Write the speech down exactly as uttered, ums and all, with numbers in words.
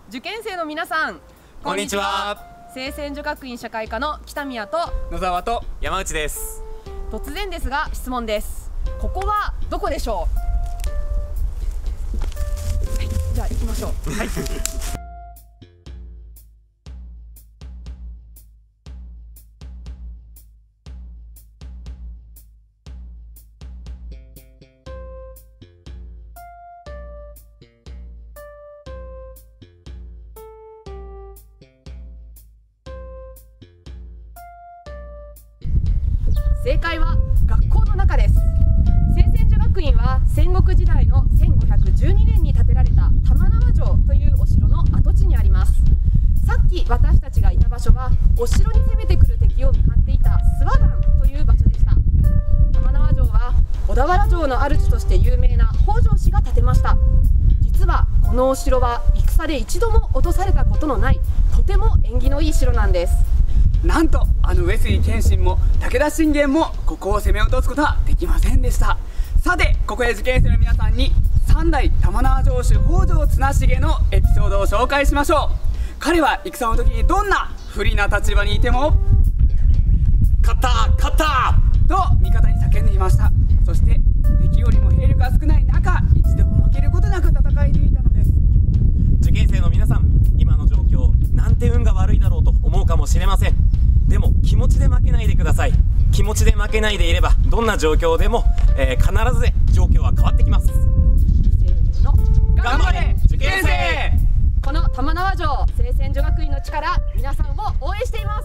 受験生の皆さん、 こんにちは。 清泉女学院社会科の北宮と野沢と山内です。 突然ですが質問です。ここはどこでしょう？はい、じゃあ行きましょう。はい。正解は学校の中です。清泉女学院は戦国時代のせんごひゃくじゅうにねんに建てられた玉縄城というお城の跡地にあります。さっき私たちがいた場所はお城に攻めてくる敵を見張っていた諏訪岩という場所でした。玉縄城は小田原城の主として有名な北条氏が建てました。実はこのお城は戦で一度も落とされたことのないとても縁起のいい城なんです。 なんとあの上杉謙信も武田信玄もここを攻め落とすことはできませんでした。さてここで受験生の皆さんに三代玉縄城主北条綱重のエピソードを紹介しましょう。彼は戦の時にどんな不利な立場にいても勝った勝ったと味方に叫んでいました。そして敵よりも兵力が少ない中一度も負けることなく戦い抜いたのです。 受験生の皆さん、今の状況なんて運が悪いだろうと思うかもしれません。でも気持ちで負けないでください。気持ちで負けないでいればどんな状況でも、えー、必ず状況は変わってきます。せーの、 頑張れ受験生。 この玉縄城清泉女学院の力、皆さんを応援しています。